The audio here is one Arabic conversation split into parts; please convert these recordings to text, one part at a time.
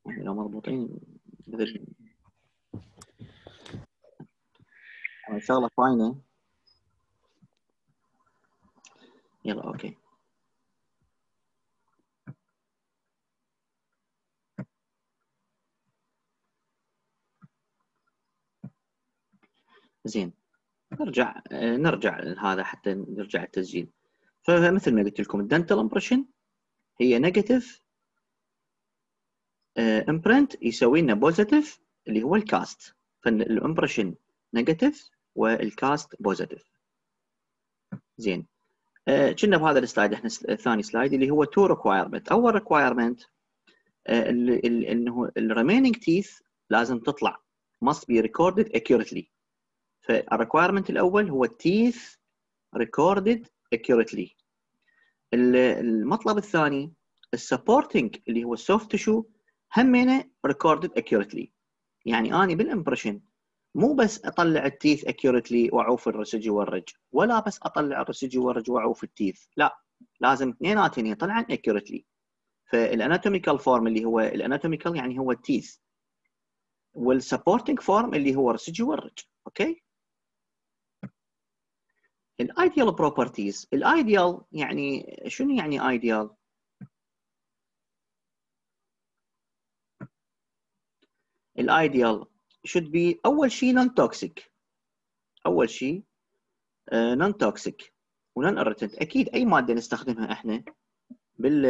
يعني لو مربوطين مثل شغله فاينه. يلا اوكي. زين، نرجع لهذا حتى نرجع التسجيل. فمثل ما قلت لكم الدنتال امبريشن هي نيجاتيف امبرنت يسوي لنا بوزيتيف اللي هو الكاست، فالامبريشن نيجاتيف والكاست بوزيتيف. زين، كنا بهذا السلايد احنا الثاني سلايد اللي هو تو ريكوايرمنت. اول ريكوايرمنت انه الريمينينج تيث لازم تطلع must be recorded accurately. فالريكوايرمنت الاول هو التيث recorded accurately. المطلب الثاني السبورتنج اللي هو السوفت تشو همينه recorded accurately. يعني اني بالامبريشن مو بس اطلع التيث accurately واعوف الرسج والرج، ولا بس اطلع الرسج والرج واعوف التيث، لا، لازم اثنيناتهم يطلعن accurately. فالاناتوميكال فورم اللي هو الاناتوميكال يعني هو التيث، والسبورتنج فورم اللي هو الرسج والرج. اوكي. الايديال بروبرتيز، الايديال يعني شنو يعني ايديال؟ الايديال should be اول شيء نون توكسيك، اول شيء نون توكسيك ونون irritant. اكيد اي ماده نستخدمها احنا بال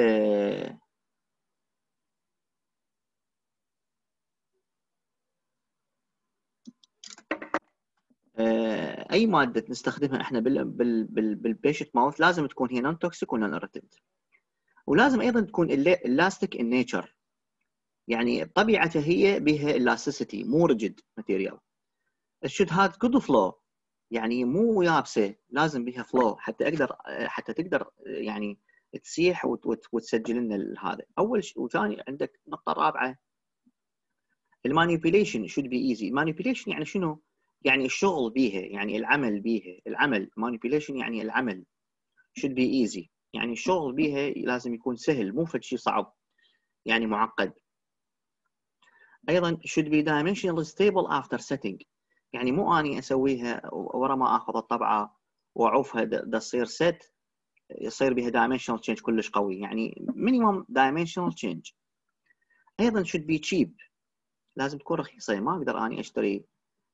اي ماده نستخدمها احنا بالبيشنت ماوث لازم تكون هي نون توكسيك ونون irritant، ولازم ايضا تكون elastic in nature، يعني طبيعتها هي بها elasticity مو rigid material. should have good flow، يعني مو يابسه، لازم بها فلو حتى تقدر يعني تسيح وتسجل لنا هذا. اول شيء. وثاني عندك النقطه الرابعه المانيبيوليشن should be easy. المانيبيوليشن يعني شنو؟ يعني الشغل بيها، يعني العمل بيها، العمل manipulation يعني العمل. should be easy يعني الشغل بيها لازم يكون سهل، مو فد شيء صعب يعني معقد. ايضا should be dimensionally stable after setting، يعني مو اني اسويها ورا ما اخذ الطبعه واعوفها تصير ست يصير بها dimensional change كلش قوي، يعني minimum dimensional change. ايضا should be cheap، لازم تكون رخيصه، ما اقدر اني اشتري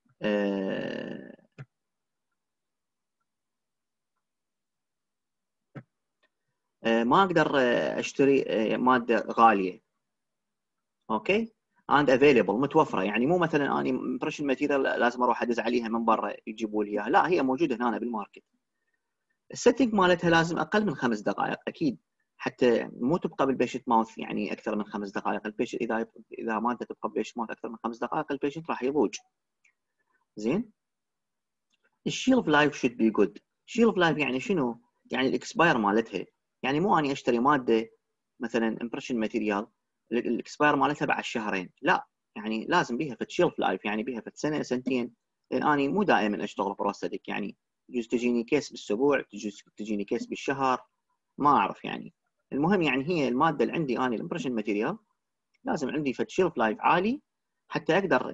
ما اقدر اشتري ماده غاليه. اوكي. and available متوفره، يعني مو مثلا اني امبريشن ماتيريال لازم اروح ادز عليها من برا يجيبوا لي اياها، لا، هي موجوده هنا بالماركت. السيتنج مالتها لازم اقل من 5 دقائق اكيد، حتى مو تبقى بالبيشنت ماوث يعني اكثر من 5 دقائق. البيشنت اذا ما انت تبقى بالبيشنت ماوث اكثر من 5 دقائق البيشنت راح يضوج. زين. الشيلف لايف شود بي جود. شيلف لايف يعني شنو؟ يعني الاكسباير مالتها، يعني مو اني اشتري ماده مثلا امبريشن ماتيريال الاكسباير مالتها بعد شهرين، لا، يعني لازم بيها فد شيلف لايف، يعني بيها فد سنه سنتين، لان اني مو دائما اشتغل بروستاتيك، يعني يجوز تجيني كيس بالاسبوع، يجوز تجيني كيس بالشهر، ما اعرف يعني. المهم يعني هي الماده اللي عندي اني الامبريشن ماتيريال لازم عندي فد شيلف لايف عالي حتى اقدر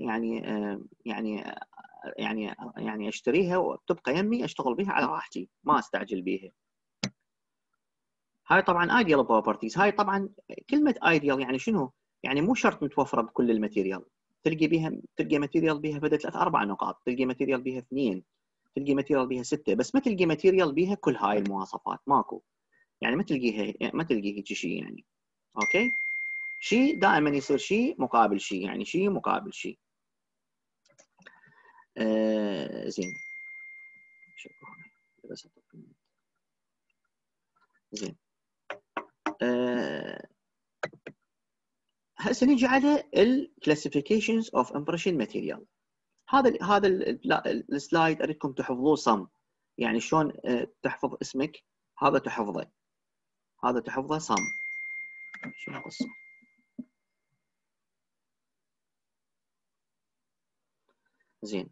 يعني اشتريها وتبقى يمي اشتغل بها على راحتي، ما استعجل بيها. هاي طبعا ايديال بروبرتيز. هاي طبعا كلمه ايديال يعني شنو؟ يعني مو شرط متوفره بكل الماتيريال، تلقى ماتيريال بها بدأ 3-4 نقاط، تلقى ماتيريال بها 2، تلقى ماتيريال بها 6، بس ما تلقى ماتيريال بها كل هاي المواصفات، ماكو، يعني ما تلقى هيك شيء يعني. اوكي. شيء دائما يصير شيء مقابل شيء، يعني شيء مقابل شيء. زين. زين. هسه نيجي على الكلاسيفيكيشنز اوف امبريشن ماتيريال. هذا السلايد اريدكم تحفظوه صم، يعني شلون تحفظ اسمك، هذا تحفظه، هذا تحفظه صم. شنو القصه؟ زين.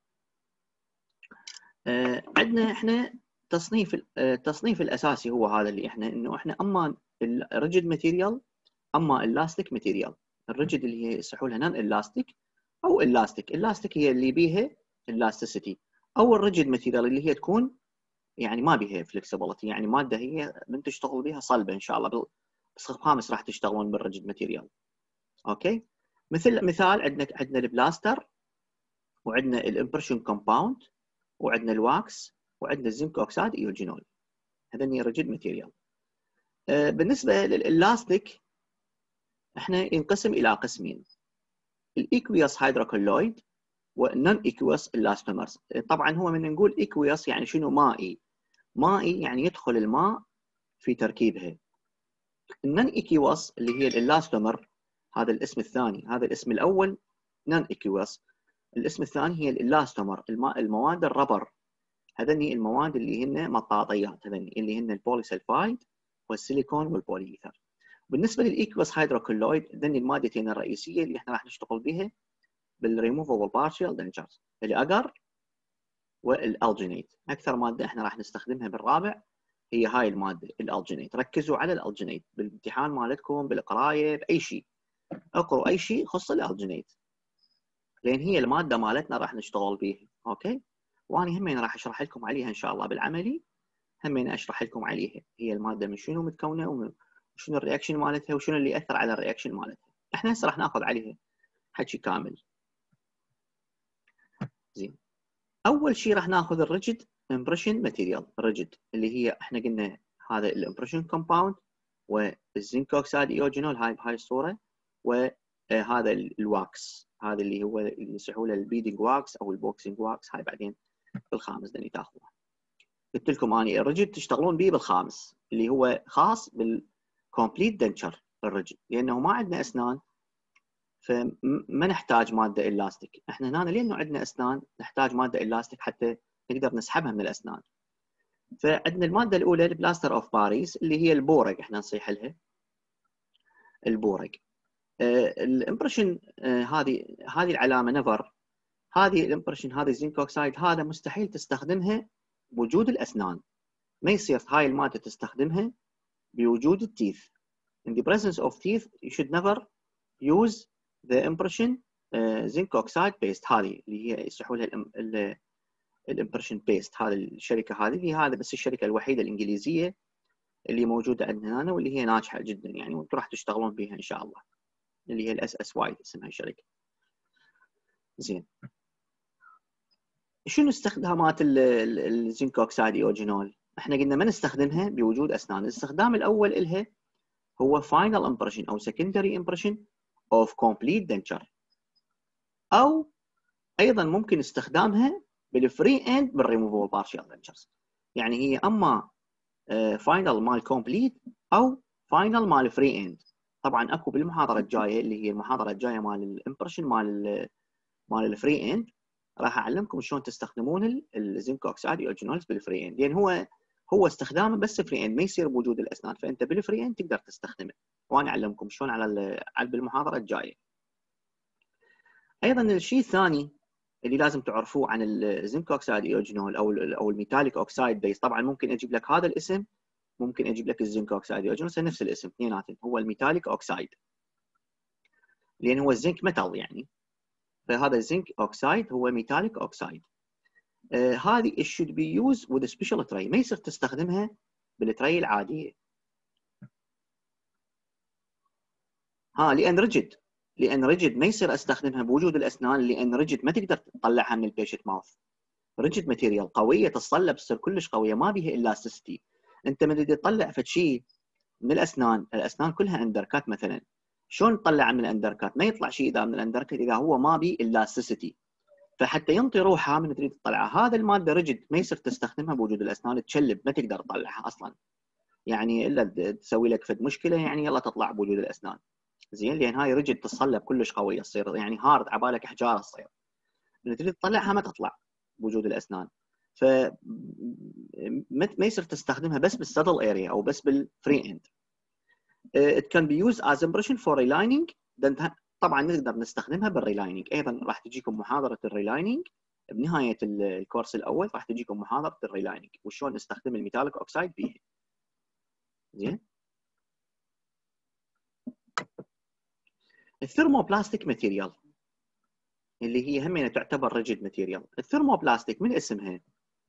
عندنا احنا التصنيف الاساسي هو هذا اللي احنا انه احنا اما الريجيد ماتيريال اما الاستيك ماتيريال. الريجيد اللي هي يصحوا لها نون الاستيك او الاستيك. الاستيك هي اللي بيها الاستيسيتي، او الريجيد ماتيريال اللي هي تكون يعني ما بيها فلكسبيليتي، يعني ماده هي من تشتغل بها صلبه ان شاء الله. بس خامس راح تشتغلون بالريجيد ماتيريال. اوكي، مثال عندنا البلاستر، وعندنا الامبرشن كومباوند، وعندنا الواكس، وعندنا الزنك اوكسايد ايوجينول. هذني ريجيد ماتيريال. بالنسبه للالاستيك احنا ينقسم الى قسمين: الايكويوس هيدروكولويد والنون ايكويوس الاستومرز. طبعا هو من نقول ايكويوس يعني شنو؟ مائي. مائي يعني يدخل الماء في تركيبها. النون ايكويوس اللي هي الاستومر، هذا الاسم الثاني. هذا الاسم الاول نون ايكويوس، الاسم الثاني هي الاستومر، المواد الربر. هذني المواد اللي هن مطاطيات، هذني اللي هن البوليسلفايد والسيليكون والبوليإيثر. بالنسبه للايكويوس هيدروكولويد، هذني المادتين الرئيسيه اللي احنا راح نشتغل بها بالريموفبل بارشال دنتشرز: الاجر والالجينيت. اكثر ماده احنا راح نستخدمها بالرابع هي هاي الماده الالجينيت. ركزوا على الالجينيت بالامتحان مالتكم، بالقرايه، باي شيء اقروا اي شيء يخص الالجينيت، لان هي الماده مالتنا راح نشتغل بيها. اوكي، وانا همين راح اشرح لكم عليها ان شاء الله بالعملي. همين اشرح لكم عليها هي الماده من شنو متكونه، وشنو الرياكشن مالتها، وشنو اللي ياثر على الرياكشن مالتها. احنا هسه راح ناخذ عليها حكي كامل. زين، اول شيء راح ناخذ الريجيد امبريشن ماتيريال. الريجيد اللي هي احنا قلنا هذا الامبريشن كومباوند والزنك اوكسايد ايوجينول، هاي الصوره، وهذا الواكس، هذا اللي هو اللي يصيحوا له البيدنج واكس او البوكسنج واكس. هاي بعدين بالخامس دني تاخذوها. قلت لكم اني الريجيد تشتغلون به بالخامس اللي هو خاص بالكومبليت دنتشر الريجيد، لانه ما عندنا اسنان فما نحتاج ماده الاستيك. احنا هنا لانه عندنا اسنان نحتاج ماده الاستيك حتى نقدر نسحبها من الاسنان. فعندنا الماده الاولى البلاستر اوف باريس اللي هي البورق، احنا نصيح لها البورق. الامبريشن هذه العلامه نفر، هذه الامبريشن، هذه الزنك اوكسايد، هذا مستحيل تستخدمها بوجود الاسنان. ما يصير هاي الماده تستخدمها بوجود التيث. In the presence of teeth you should never use the impression zinc oxide paste. هذه اللي هي يصحوا لها الامبريشن بيست. هذه الشركه هذه هذا بس الشركه الوحيده الانجليزيه اللي موجوده عندنا هنا، واللي هي ناجحه جدا يعني، وانتم راح تشتغلون بها ان شاء الله، اللي هي الاس اس واي اسمها الشركه. زين، شنو استخدامات الزنك اوكسايد ايوجينول؟ احنا قلنا ما نستخدمها بوجود اسنان. الاستخدام الاول لها هو فاينل امبريشن او سكندري امبريشن اوف كومبليت دنتشر، او ايضا ممكن استخدامها بالفري اند بالريموفبل بارشال دنتشرز. يعني هي اما فاينل مال كومبليت او فاينل مال فري اند. طبعا اكو بالمحاضره الجايه اللي هي المحاضره الجايه مال الامبريشن مال الفري اند راح اعلمكم شلون تستخدمون الزنك اوكسايد ايوجينولز بالفري اند، لان هو استخدامه بس فري اند، ما يصير بوجود الاسنان، فانت بالفري اند تقدر تستخدمه، وانا اعلمكم شلون على بالمحاضره الجايه. ايضا الشيء الثاني اللي لازم تعرفوه عن الزنك اوكسايد ايوجينول او الميتاليك اوكسايد بيس، طبعا ممكن اجيب لك هذا الاسم، ممكن اجيب لك الزنك اوكسايد ايوجينول نفس الاسم اثنيناتهم، هو الميتاليك اوكسايد لان هو الزنك ميتال يعني، فهذا الزنك اوكسايد هو ميتاليك اوكسايد. هذه should be used with a special tray، ما يصير تستخدمها بالتري العاديه. لان ريجيد ما يصير استخدمها بوجود الاسنان، لان ريجيد ما تقدر تطلعها من البيشنت ماوث. ريجيد ماتيريال قويه تتصلب، تصير كلش قويه، ما بيها الاستيستي. انت من تريد تطلع فد شيء من الاسنان كلها اندركات مثلا، شلون تطلع من الاندركات؟ ما يطلع شيء اذا من الاندركات اذا هو ما بي الاستيستي. فحتى ينطي روحها من تريد تطلعها، هذا الماده ريجيد ما يصير تستخدمها بوجود الاسنان، تشلب ما تقدر تطلعها اصلا، يعني الا تسوي لك فد مشكله يعني يلا تطلع بوجود الاسنان. زين، لان هاي ريجيد تصلب كلش قويه، تصير يعني هارد عبالك احجار تصير، من تريد تطلعها ما تطلع بوجود الاسنان. ف ما يصير تستخدمها بس بالسدل اريا او بس بالفري اند. it can be used as impression for relining. طبعا نقدر نستخدمها بالريلايننج. ايضا راح تجيكم محاضره الريلايننج بنهايه الكورس الاول، راح تجيكم محاضره الريلايننج وشلون نستخدم الميتاليك اوكسايد فيها. زين، الثيرموبلاستيك ماتيريال اللي هي همينة تعتبر ريجيد ماتيريال. الثيرموبلاستيك من اسمها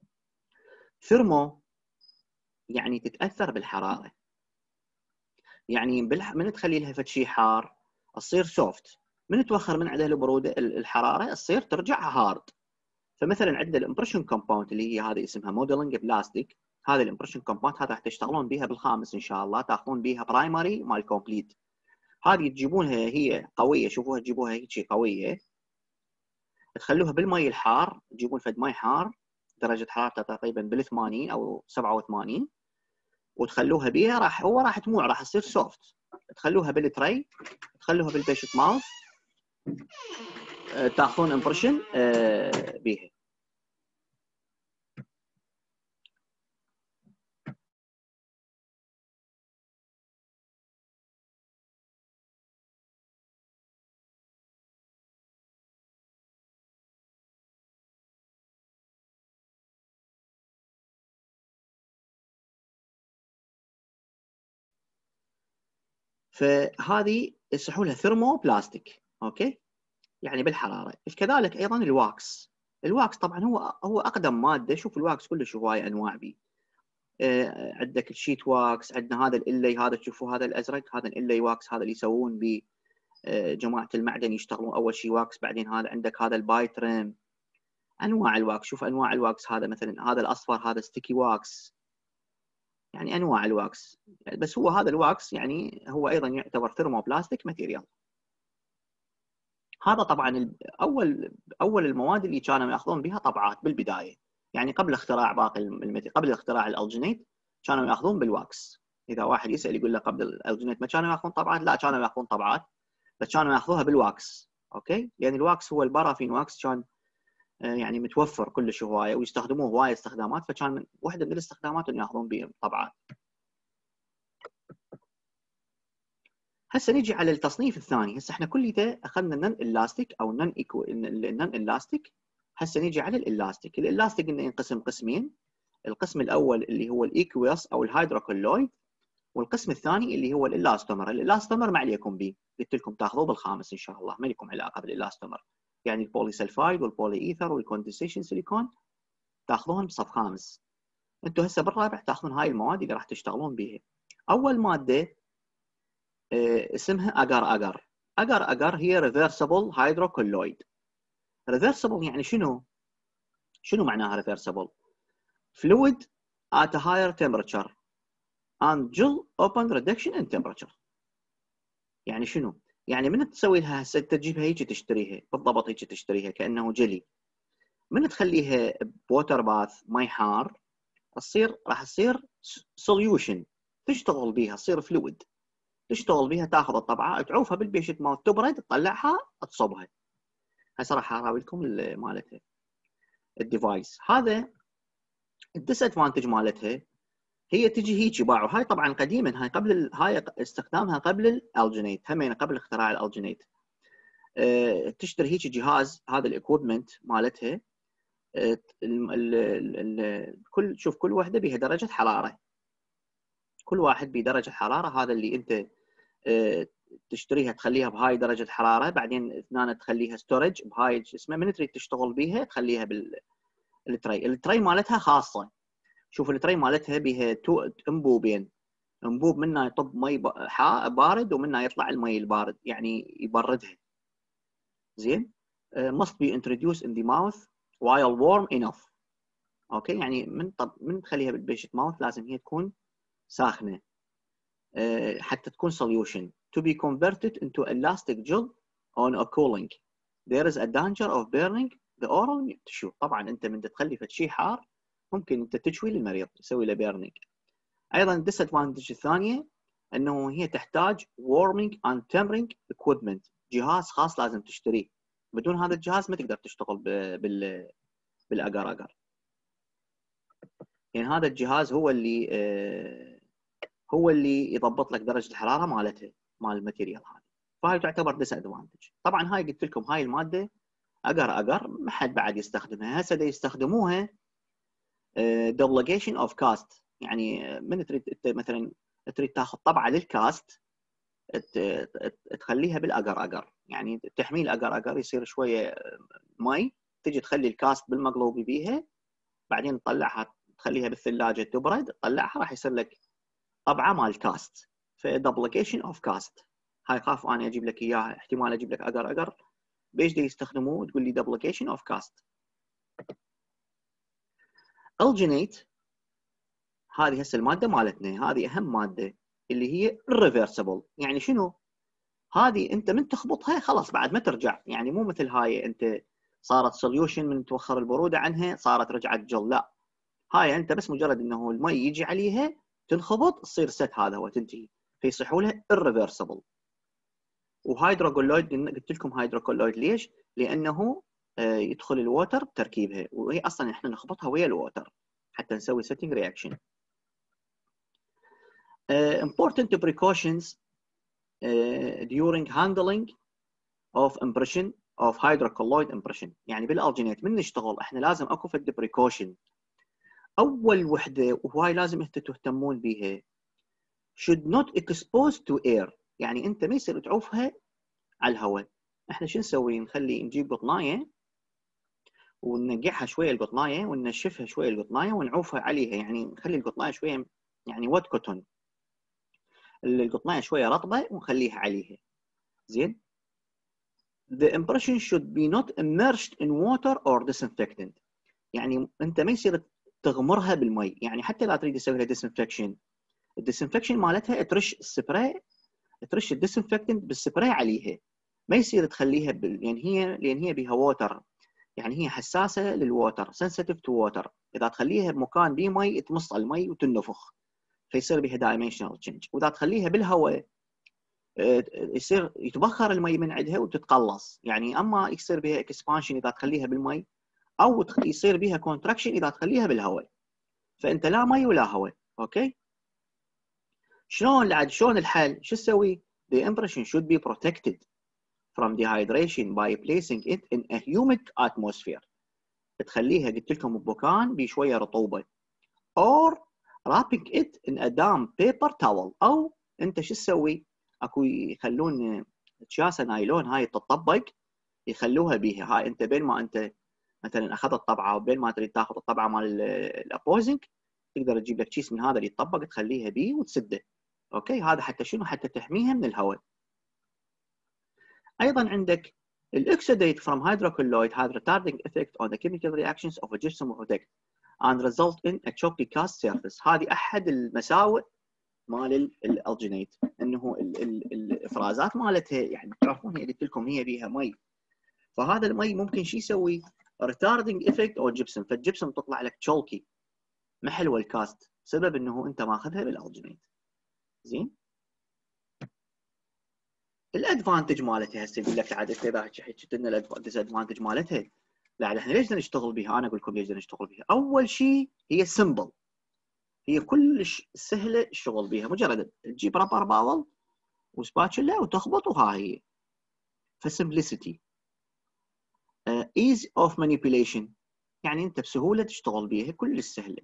ثيرمو يعني تتاثر بالحراره، يعني من تخلي لها فد شيء حار تصير سوفت، من توخر من عندها البروده الحراره تصير ترجع هارد. فمثلا عندنا الامبريشن كومباوند اللي هي هذه اسمها موديلنج بلاستيك. هذه الامبريشن كومباوند هذا راح تشتغلون بها بالخامس ان شاء الله، تاخذون بها برايمري مال كومبليت. هذه تجيبونها هي قويه، شوفوها تجيبوها هيك قويه، تخلوها بالمي الحار، تجيبون فد مي حار درجه حرارته تقريبا بال 80 او 87 وتخلوها بيها، راح تموع، راح تصير سوفت. تخلوها بالتري، تخلوها بالبيشت ماوث، تاخذون امبريشن بيها. فهذه يصحوا لها ثيرمو بلاستيك، اوكي، يعني بالحراره. كذلك ايضا الواكس. الواكس طبعا هو اقدم ماده. شوف الواكس كلش هوايه انواع به. عندك الشيت واكس، عندنا هذا الالي، هذا تشوفوا هذا الازرق، هذا الالي واكس، هذا اللي يسوون به جماعه المعدن، يشتغلون اول شيء واكس، بعدين هذا عندك هذا البايترم. انواع الواكس، شوف انواع الواكس، هذا مثلا هذا الاصفر هذا ستيكي واكس، يعني انواع الواكس. بس هو هذا الواكس يعني هو ايضا يعتبر ثيرموبلاستيك ماتيريال. هذا طبعا اول المواد اللي كانوا ياخذون بها طبعات بالبدايه، يعني قبل اختراع باقي قبل اختراع الالجينيت كانوا ياخذون بالواكس. اذا واحد يسال يقول له قبل الالجينيت ما كانوا ياخذون طبعات؟ لا، كانوا ياخذون طبعات بس كانوا ياخذوها بالواكس، اوكي. يعني الواكس هو البارافين واكس، كان يعني متوفر كلش هوايه ويستخدموه هوايه استخدامات، فكان من واحده من الاستخدامات انه ياخذون به طبعات. هسه نيجي على التصنيف الثاني. هسه احنا كليته اخذنا النون الاستيك او النون الاستيك. هسه نيجي على الالاستيك. الالاستيك انه ينقسم قسمين. القسم الاول اللي هو الايكويس او الهيدروكولويد، والقسم الثاني اللي هو الالاستومر. الالاستومر ما عليكم به، قلت لكم تاخذوه بالخامس ان شاء الله، ما لكم علاقه بالالاستومر. يعني البولي سلفايد والبولي ايثر والكوندنسيشن سيليكون تاخذوهم بصف خامس. انتم هسه بالرابع تاخذون هاي المواد اللي راح تشتغلون بها. اول ماده اسمها اجر اجر. اجر اجر هي ريفرسبل هيدروكولويد. ريفرسبل يعني شنو معناها ريفرسبل؟ fluid at a higher temperature and gel open reduction in temperature. يعني شنو؟ يعني من تسوي لها هسه تجيبها هيك تشتريها بالضبط، هيك تشتريها كانه جلي، من تخليها بوتر باث مي حار راح تصير سوليوشن، تشتغل بيها تصير فلويد، تشتغل بيها، تاخذ الطبعه تعوفها بالبيشت مال تبرد، تطلعها تصبها. هسه راح اراوي لكم مالتها الديفايس. هذا الديس ادفانتج مالتها، هي تجي هيك باعوا. هاي طبعا قديما، هاي استخدامها قبل الالجينيت، همين قبل اختراع الالجينيت. تشتري هيك جهاز، هذا الاكويبمنت مالتها. شوف كل وحده بها درجه حراره، كل واحد بدرجه حراره. هذا اللي انت تشتريها تخليها بهاي درجه حراره، بعدين اثنان تخليها ستورج بهاي اسمه، من تريد تشتغل بيها تخليها بالتري. التري مالتها خاصه. شوف التري مالتها بها انبوبين، انبوب منها يطب مي بارد ومنها يطلع المي البارد، يعني يبردها. زين. must be introduced in the mouth while warm enough. اوكي، يعني من تخليها بالبيشت ماوث لازم هي تكون ساخنه حتى تكون solution to be converted into elastic gel on a cooling. There is a danger of burning the oral tissue. طبعا انت من تخلي شيء حار ممكن انت تشوي للمريض، تسوي له بيرنينج. ايضا الديسادفانتج الثانيه انه هي تحتاج warming and tempering equipment، جهاز خاص لازم تشتريه. بدون هذا الجهاز ما تقدر تشتغل بالاجر اجر. يعني هذا الجهاز هو اللي يضبط لك درجه الحراره مالتها مال الماتيريال هذه. فهاي تعتبر ديس ادفانتج. طبعا هاي قلت لكم هاي الماده اجر ما حد بعد يستخدمها. هسه يستخدموها دوبليكيشن اوف كاست. يعني من تريد انت مثلا تريد تاخذ طبعه للكاست، تخليها بالاقر اقر، يعني تحمي الاقر اقر يصير شويه مي، تجي تخلي الكاست بالمقلوبي بيها، بعدين تطلعها تخليها بالثلاجه تبرد، تطلعها راح يصير لك طبعه مال كاست، فدبليكيشن اوف كاست. هاي خاف انا اجيب لك اياها، احتمال اجيب لك اقر اقر بيش دي يستخدموه تقول لي دبليكيشن اوف كاست. الجينيت هذه هسه الماده مالتنا، هذه اهم ماده اللي هي الريفرسبل. يعني شنو؟ هذه انت من تخبطها خلاص بعد ما ترجع، يعني مو مثل هاي انت صارت سوليوشن من توخر البروده عنها صارت رجعت جل، لا، هاي انت بس مجرد انه المي يجي عليها تنخبط تصير ست، هذا هو تنتهي، فيصيحوا لها الريفرسبل. وهيدروكولويد قلت لكم هيدروكولويد ليش؟ لانه يدخل الووتر تركيبها، وهي اصلا احنا نخبطها ويا الووتر حتى نسوي setting reaction. Important precautions during handling of impression of hydrocolloid impression. يعني بالالجينيت من نشتغل احنا لازم اكو فد بريكوشن. اول وحده وهاي لازم انتم تهتمون بيها، should not expose to air، يعني انت ما يصير تعوفها على الهواء. احنا شو نسوي؟ نخلي نجيب قطنايه وننقعها شويه القطنايه وننشفها شويه القطنايه ونعوفها عليها، يعني نخلي القطنايه شويه يعني وات كوتون، القطنايه شويه رطبه ونخليها عليها. زين. The impression should be not immersed in water or disinfectant. يعني انت ما يصير تغمرها بالمي، يعني حتى لا تريد تسوي لها disinfection، الديسنفكشن مالتها ترش السبراي، ترش الديسنفكتنت بالسبراي عليها، ما يصير تخليها لان هي بها ووتر، يعني هي حساسه للووتر، سنسيتيف تو ووتر، اذا تخليها بمكان بيه مي تمص المي وتنفخ فيصير بها دايمنشنال تشينج. واذا تخليها بالهواء يصير يتبخر المي من عندها وتتقلص، يعني اما يصير بها اكسبانشن اذا تخليها بالمي، او يصير بها كونتراكشن اذا تخليها بالهواء، فانت لا مي ولا هواء. اوكي، شلون الحل؟ شو تسوي؟ The impression should be protected from dehydration by placing it in a humid atmosphere. تخليها قلت لكم بمكان بشويه رطوبه، or wrapping it in a damp paper towel، او انت شو تسوي؟ اكو يخلون شاسه نايلون هاي تطبق يخلوها بيها، هاي انت بين ما انت مثلا اخذت طبعه وبين ما تريد تاخذ الطبعه مال الابوزنج تقدر تجيب لك كيس من هذا اللي يطبق تخليها بيه وتسده. اوكي، هذا حتى شنو؟ حتى تحميها من الهواء. ايضا عندك الاكسدate from hydrocolloid has retarding effect on the chemical reactions of a gypsum product and result in a chalky cast surface. هذه احد المساوئ مال الالجينيت، انه الافرازات مالتها يعني تعرفون هي قلت لكم هي بيها مي، فهذا المي ممكن شو يسوي؟ retarding effect او جبسم، فالجبسم تطلع لك تشولكي ما حلوه الكاست بسبب انه انت ماخذها بالالجينيت. زين. الادفانتج مالتها هسه يقول لك عاد اذا حكيت لنا الادفانتج مالتها، لا احنا ليش نشتغل بها؟ انا اقول لكم ليش نشتغل بها. اول شيء هي سمبل، هي كلش سهله الشغل بها، مجرد تجيب رابر باول وسباتشلا وتخبط وها هي. فسمبلسيتي. ايز اوف مانيبيوليشن، يعني انت بسهوله تشتغل بها كلش سهله.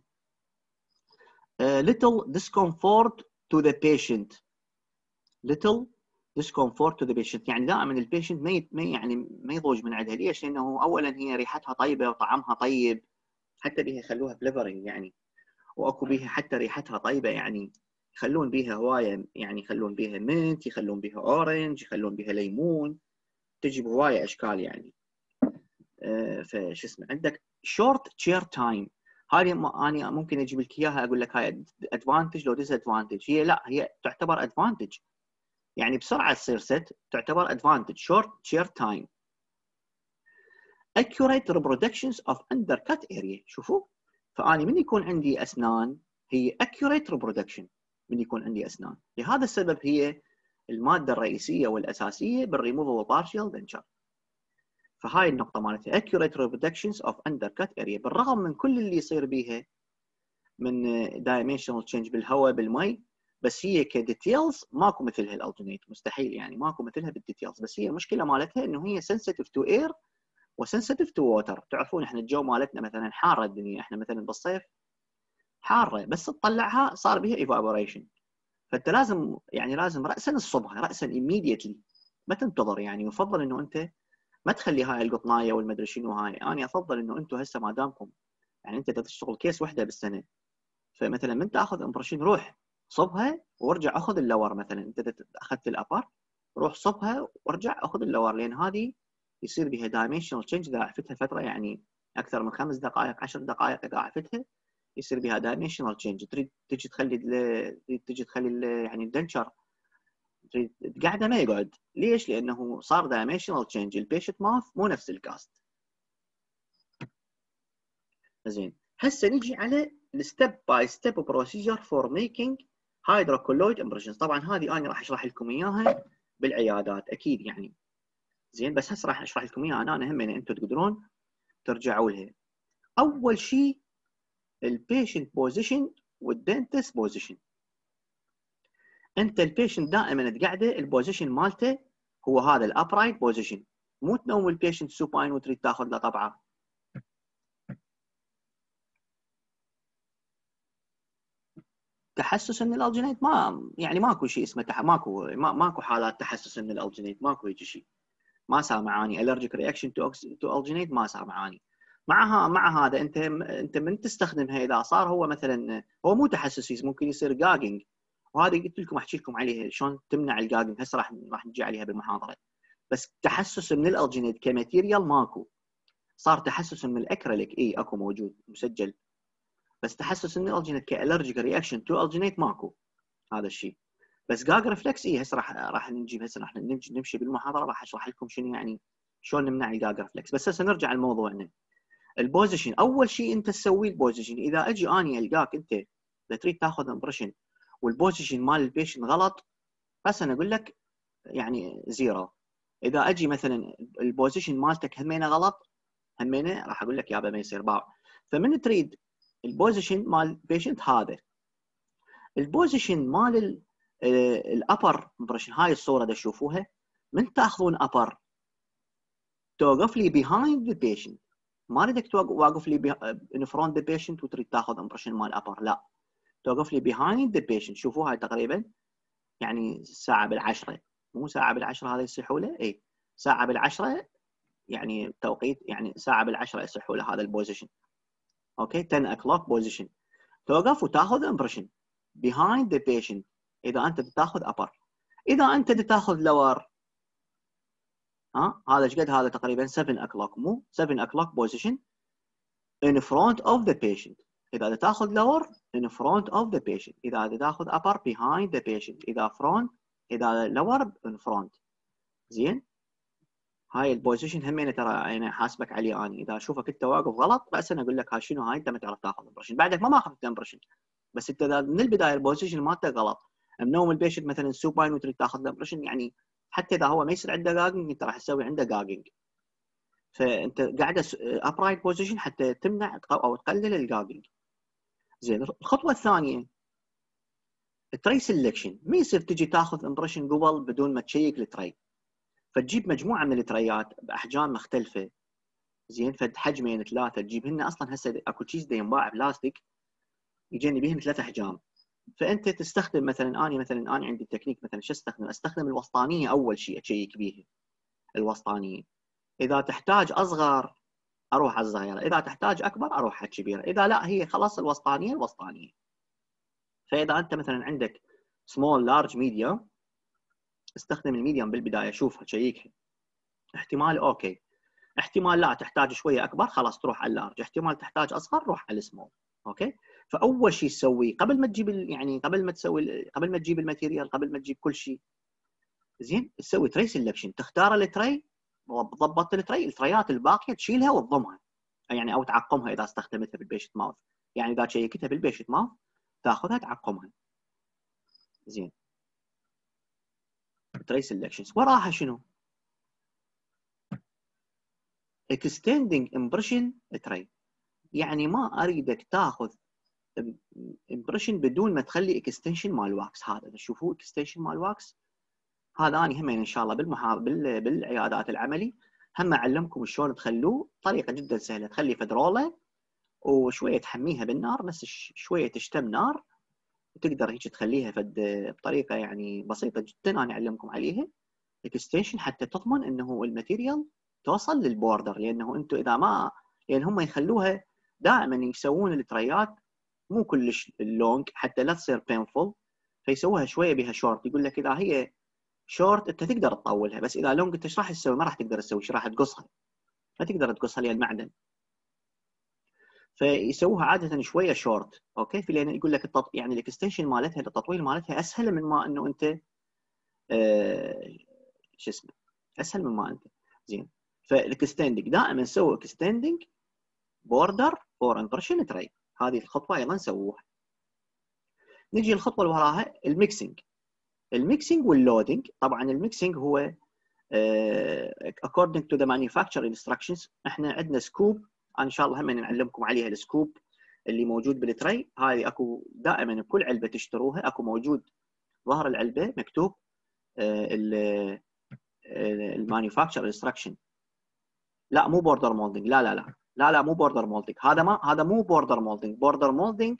little discomfort to the patient. little discomfort to the patient، يعني دائما البيشنت ما يضوج من عندها. ليش؟ لانه اولا هي ريحتها طيبه وطعمها طيب، حتى بيها يخلوها فليفرنج يعني، واكو بيها حتى ريحتها طيبه، يعني يخلون بيها هوايه، يعني يخلون بيها منت، يخلون بيها اورنج، يخلون بيها ليمون، تجي بهوايه اشكال يعني. فش اسمه عندك شورت تشير تايم، هذه انا ممكن اجيب لك اياها اقول لك هاي ادفانتج لو ديس ادفانتج، هي لا هي تعتبر ادفانتج، يعني بسرعه تصير ست تعتبر ادفانتج. شورت تشير تايم. accurate reproductions of undercut area. شوفوا، فاني من يكون عندي اسنان هي accurate reproduction، من يكون عندي اسنان، لهذا السبب هي الماده الرئيسيه والاساسيه بالريموفبل بارشال دنشر. فهاي النقطه مالتها accurate reproductions of undercut area، بالرغم من كل اللي يصير بيها من dimensional change بالهواء بالمي، بس هي كديتيلز ماكو مثلها الالترنيت، مستحيل يعني ماكو مثلها بالديتيلز. بس هي المشكله مالتها انه هي sensitive to air وsensitive to water. تعرفون احنا الجو مالتنا مثلا حاره الدنيا، احنا مثلا بالصيف حاره بس تطلعها صار بها evaporation، فانت لازم يعني لازم راسا الصبح، راسا immediately، ما تنتظر. يعني يفضل انه انت ما تخلي هاي القطنايه والمدري شنو هاي. انا افضل انه انتم هسه ما دامكم يعني انت تشتغل كيس وحده بالسنه، فمثلا من تاخذ امبرشن روح صبها وارجع اخذ اللور. مثلا انت اخذت الابر، روح صبها وارجع اخذ اللور، لان هذه يصير بها دايمنشنال تشينج اذا عفتها فتره يعني اكثر من 5 دقائق 10 دقائق اذا عفتها يصير بها دايمنشنال تشينج. تريد تجي تخلي يعني الدنشر تريد قاعده ما يقعد. ليش؟ لانه صار دايمنشنال تشينج، البيشنت ماوث مو نفس الكاست. زين هسه نجي على الستيب باي ستيب بروسيجر فور ميكينج هيدروكولويد امبريشنز. طبعا هذه انا راح اشرح لكم اياها بالعيادات اكيد يعني. زين بس هسه راح اشرح لكم اياها انا هم انتم تقدرون ترجعوا لها. اول شيء البيشنت بوزيشن والدنتس بوزيشن. انت البيشنت دائما تقعده البوزيشن مالته هو هذا الابرايت بوزيشن، مو تنوم البيشنت سوباين وتريد تاخذ له طبعه. تحسس من الالجينيت ما يعني ماكو شيء اسمه ماكو حالات تحسس من الالجينيت، ماكو هيك شيء. ما صار معاني الرجيك رياكشن تو الجينيت، ما صار معاني. مع هذا انت من تستخدمها اذا صار هو مثلا هو مو تحسس، ممكن يصير جاجنج، وهذه قلت لكم احكي لكم عليها شلون تمنع الجاجنج، هسه راح نجي عليها بالمحاضره. بس تحسس من الالجينيت كماتيريال ماكو. صار تحسس من الاكريليك اي اكو موجود مسجل، بس تحسس من الالجينيت كالرجيك رياكشن تو الجينيت ماكو هذا الشيء. بس جاج ريفلكس اي هسه راح نجيب، هسه راح نمشي بالمحاضره راح اشرح لكم شنو يعني شلون نمنع الجاج ريفلكس. بس هسه نرجع لموضوعنا. البوزيشن اول شيء انت تسويه البوزيشن. اذا اجي اني القاك انت اذا تريد تاخذ امبريشن والبوزيشن مال البيشن غلط، بس انا اقول لك يعني زيرو. اذا اجي مثلا البوزيشن مالتك همينه غلط، همينه راح اقول لك يابا ما يصير باع. فمن تريد البوزيشن مال البيشنت هذا، البوزيشن مال الابر امبريشن، هاي الصوره دا تشوفوها، من تاخذون ابر توقف لي بيهايند ذا بيشنت. ما اريدك واقف لي ان فرونت ذا بيشنت وتريد تاخذ امبريشن مال ابر، لا، توقف لي بيهايند ذا بيشنت. شوفوا هاي تقريبا يعني الساعه بالعشره، مو ساعه بالعشره هذا يصيحوا له، اي ساعه بالعشره يعني توقيت، يعني ساعه بالعشره يصيحوا له هذا البوزيشن. اوكي 10 o'clock بوزيشن، توقف وتاخذ امبريشن behind the patient اذا انت تاخذ upper. اذا انت تاخذ lower هذا ايش قد؟ هذا تقريبا 7 o'clock، مو 7 o'clock position in front of the patient. اذا تاخذ lower in front of the patient، اذا تاخذ upper behind the patient، اذا front، اذا lower in front. زين هاي البوزيشن همين ترى انا حاسبك عليه. اني اذا اشوفك انت واقف غلط راسا اقول لك ها شنو هاي انت ما تعرف تاخذ امبريشن، بعدك ما اخذت امبريشن. بس انت من البدايه البوزيشن مالتك غلط، منوم البيشنت مثلا سوباين وتريد تاخذ له امبريشن، يعني حتى اذا هو ما يصير عنده جاجنج انت راح تسوي عنده جاجنج. فانت قاعده ابرايت بوزيشن حتى تمنع او تقلل الجاجنج. زين الخطوه الثانيه التري سelection. ما يصير تجي تاخذ امبريشن قبل بدون ما تشيك التري، فتجيب مجموعه من التريات باحجام مختلفه. زين فد حجمين ثلاثه تجيبهن، اصلا هسه اكو تشيز ينباع بلاستيك يجيني بيهم 3 احجام. فانت تستخدم مثلا انا عندي تكنيك مثلا شو استخدم الوسطانيه اول شيء اشيك بيها الوسطانيه. اذا تحتاج اصغر اروح على الصغيره، اذا تحتاج اكبر اروح على الكبيره، اذا لا هي خلاص الوسطانيه. فاذا انت مثلا عندك سمول لارج ميديوم، استخدم الميديوم بالبدايه، شوفها شيكها، احتمال اوكي، احتمال لا تحتاج شويه اكبر خلاص تروح على اللارج، احتمال تحتاج اصغر روح على السمول. اوكي فاول شيء تسويه قبل ما تجيب يعني قبل ما تجيب الماتيريال، قبل ما تجيب كل شيء، زين تسوي تري سelection، تختار التري، ضبطت التريات الباقيه تشيلها وتضمها، يعني او تعقمها اذا استخدمتها بالبيشنت ماوث، يعني اذا شيكتها بالبيشنت ماوث تاخذها تعقمها. زين تري سelection وراها شنو؟ extending impression tray. يعني ما اريدك تاخذ امبريشن بدون ما تخلي اكستنشن مال واكس. هذا تشوفوه اكستنشن مال واكس، هذا انا هم ان شاء الله بالعيادات العملي هم اعلمكم شلون تخلوه. طريقه جدا سهله، تخلي فدروله وشويه تحميها بالنار، بس شويه تشتم نار وتقدر هيك تخليها بطريقه يعني بسيطه جدا انا اعلمكم عليها اكستنشن، حتى تضمن انه الماتيريال توصل للبوردر. لانه انتم اذا ما، يعني هم يخلوها دائما يسوون التريات مو كلش اللونج حتى لا تصير بينفول، فيسووها شويه بها شورت. يقول لك اذا هي شورت انت تقدر تطولها، بس اذا لونج انت ايش راح تسوي؟ ما راح تقدر تسوي شيء، راح تقصها، ما تقدر تقصها لان المعدن. فيسووها عاده شويه شورت. اوكي، في لان يقول لك يعني الاكستنشن مالتها التطويل مالتها اسهل من ما انه انت شو اسمه، اسهل من ما انت زين. فالاكستندنج دائما سووا اكستندنج بوردر فور امبرشن تري، هذه الخطوه ايضا سووها. نجي الخطوه اللي وراها الميكسينج. الميكسينج واللودنج. طبعا الميكسينج هو according to the manufacturer instructions. احنا عندنا سكوب، ان شاء الله هم نعلمكم عليها. السكوب اللي موجود بالتري هذه اكو دائما بكل علبه تشتروها اكو موجود ظهر العلبه مكتوب المانيفاكتشر انستراكشن. لا مو بوردر مولدنج، لا لا لا لا لا مو بوردر مولدنج، هذا مو بوردر مولدنج. بوردر مولدنج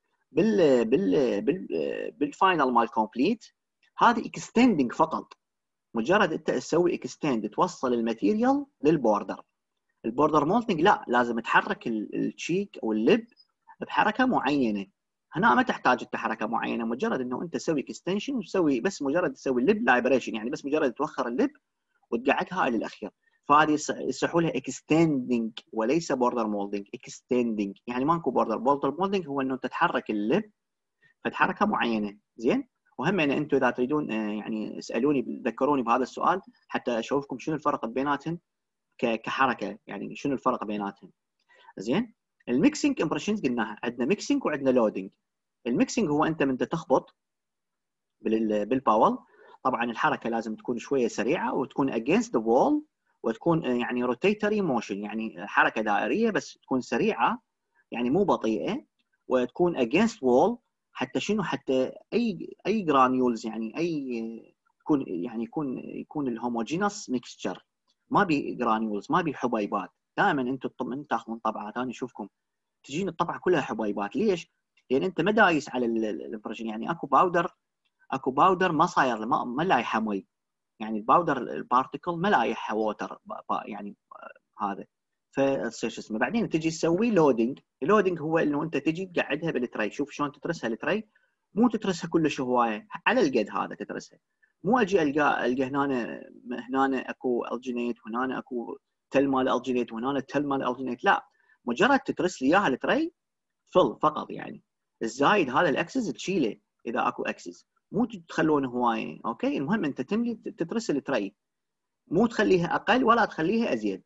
بالفاينل مال كومبليت، هذه اكستندنج فقط. مجرد انت تسوي اكستند توصل الماتيريال للبوردر. البوردر مولدنج لا، لازم تحرك التشيك او اللب بحركه معينه. هنا ما تحتاج انت حركه معينه، مجرد انه انت تسوي اكستنشن وتسوي بس مجرد تسوي اللب لايبريشن، يعني بس مجرد توخر اللب وتقعدها الى الاخير. فهذه يصحوا لها اكستندنج وليس بوردر مولدنج. اكستندنج يعني ماكو بوردر. بوردر مولدنج هو انه تتحرك اللب فتحركه معينه. زين. وهم يعني انتم اذا تريدون يعني اسالوني ذكروني بهذا السؤال حتى اشوفكم شنو الفرق بيناتهم كحركه، يعني شنو الفرق بيناتهم. زين. الميكسينج امبريشنز قلناها عندنا ميكسينج وعندنا لودنج. الميكسينج هو انت من تخبط بالباول، طبعا الحركه لازم تكون شويه سريعه وتكون against the wall وتكون يعني روتيتري موشن، يعني حركه دائريه بس تكون سريعه يعني مو بطيئه، وتكون against wall. حتى شنو؟ حتى اي جرانيولز يعني يكون يعني يكون الهوموجينوس ميكستشر، ما بي جرانيولز، ما بي حبيبات. دائما انتم من تاخذون طبعات انا اشوفكم تجين الطبعه كلها حبيبات. ليش؟ لان انت ما دايس على الامبريشن. يعني اكو باودر ما صاير ما لايحه مي، يعني الباودر البارتيكل ما لايحه ووتر يعني هذا. فتصير شو اسمه بعدين تجي تسوي لودنج. اللودنج هو انه انت تجي تقعدها بالتري. شوف شلون تترسها التري، مو تترسها كلش هوايه، على القد هذا تترسها. مو اجي القى هنا اكو الجينيت وهنا اكو تل مال الجينيت وهنا تل مال الجينيت، لا مجرد تترس لي اياها التري فل فقط. يعني الزايد هذا الاكسس تشيله اذا اكو اكسس، مو تخلونه هوايه. اوكي، المهم انت تملي تترس التري، مو تخليها اقل ولا تخليها ازيد.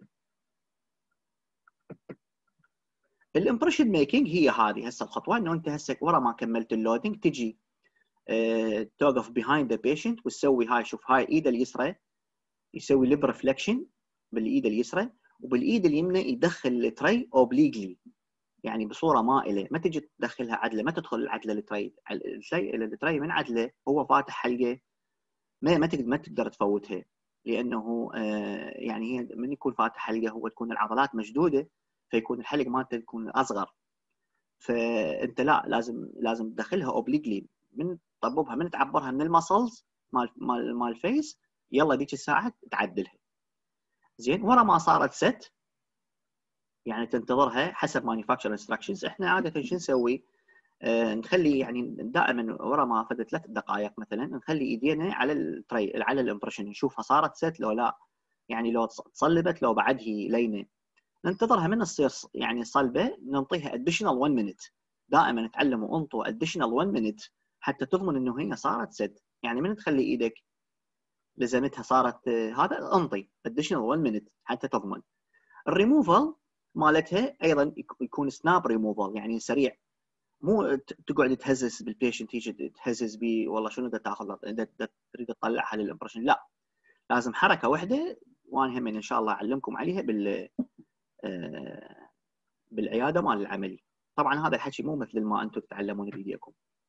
الامبريشن ميكينج هي هذه هسه الخطوه، انه انت هسه ورا ما كملت اللودنج تجي توقف بيهايند ذا بيشنت وتسوي هاي. شوف هاي ايده اليسرى يسوي ليب ريفلكشن بالايد اليسرى، وبالايد اليمنى يدخل التري اوبليجلي يعني بصوره مائله، ما تجي تدخلها عدله، ما تدخل العدله التري من عدله هو فاتح حلقه ما تقدر تفوتها. لانه يعني هي من يكون فاتح حلقه هو تكون العضلات مشدوده، فيكون الحلق مالته تكون اصغر. فانت لا، لازم تدخلها اوبليجلي، من تطببها من تعبرها من المسلز مال الفيس، يلا ذيك الساعه تعدلها. زين. ورا ما صارت ست يعني تنتظرها حسب مانيفاكتشر انستراكشنز. احنا عاده شو نسوي؟ نخلي يعني دائما ورا ما فد 3 دقائق مثلا نخلي ايدينا على التري على الامبريشن نشوفها صارت ست لو لا، يعني لو تصلبت لو بعد هي لينه ننتظرها من تصير يعني صلبه نعطيها اديشنال 1 مينت. دائما تعلموا انطوا اديشنال 1 مينت حتى تضمن انه هي صارت ست. يعني من تخلي ايدك لزمتها صارت هذا انطي اديشنال 1 مينت حتى تضمن. الريموفال مالتها ايضا يكون سناب ريموفال يعني سريع، مو تقعد تهزز بالبيشنت هيك تهزز بيه والله شنو بدك تاخذ تريد تطلعها للامبريشن، لا لازم حركه واحده. وانا هم ان شاء الله اعلمكم عليها بالعياده مال العملي. طبعا هذا الحكي مو مثل ما انتم تتعلمون بايديكم.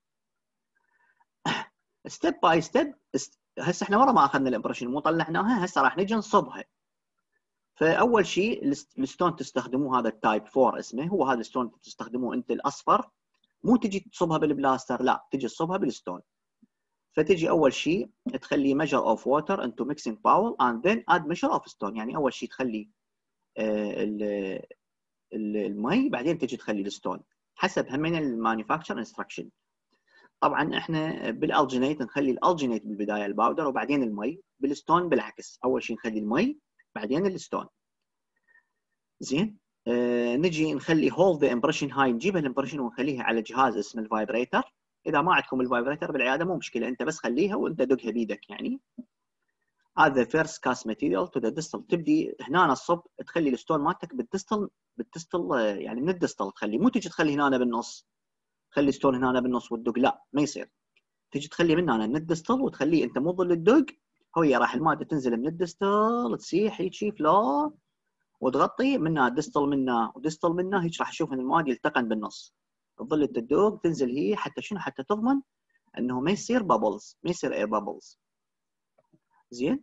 ستيب باي ستيب. هسه احنا ورا ما اخذنا الامبريشن مو طلعناها، هسه راح نجي نصبها. فاول شيء الستون تستخدموه هذا التايب 4 اسمه، هو هذا الستون تستخدموه انت الاصفر مو تجي تصبها بالبلاستر، لا تجي تصبها بالستون. فتجي اول شيء تخلي measure of water into mixing bowl and then add measure of stone. يعني اول شيء تخلي المي، بعدين تجي تخلي الستون حسب همين المانيفاكتشر انستراكشن. طبعا احنا بالالجينيت نخلي الالجينيت بالبدايه الباودر وبعدين المي. بالستون بالعكس، اول شيء نخلي المي بعدين الستون. زين. نجي نخلي هولد ذا امبريشن هاي، نجيب الامبريشن ونخليها على جهاز اسمه الفايبريتر. اذا ما عندكم الفايبريتر بالعياده مو مشكله، انت بس خليها وانت دقها بيدك يعني. هذا فيرست كاست ماتيريال تو ذا ديستل. تبدي هنا الصب تخلي الستون مالتك بالديستل يعني من الديستل تخلي، مو تجي تخلي هنا بالنص، خلي ستون هنا بالنص وتدق، لا ما يصير. تجي تخلي من هنا من الديستل وتخليه انت مو ظل الدق، هي راح الماده تنزل من الديستل تسيح هيك فلو وتغطي منها ديستل منها وديستل منها، هيك راح تشوف ان المواد يلتقن بالنص. تظل الدوق تنزل هي حتى شنو؟ حتى تضمن انه ما يصير بابلز، ما يصير اير بابلز. زين.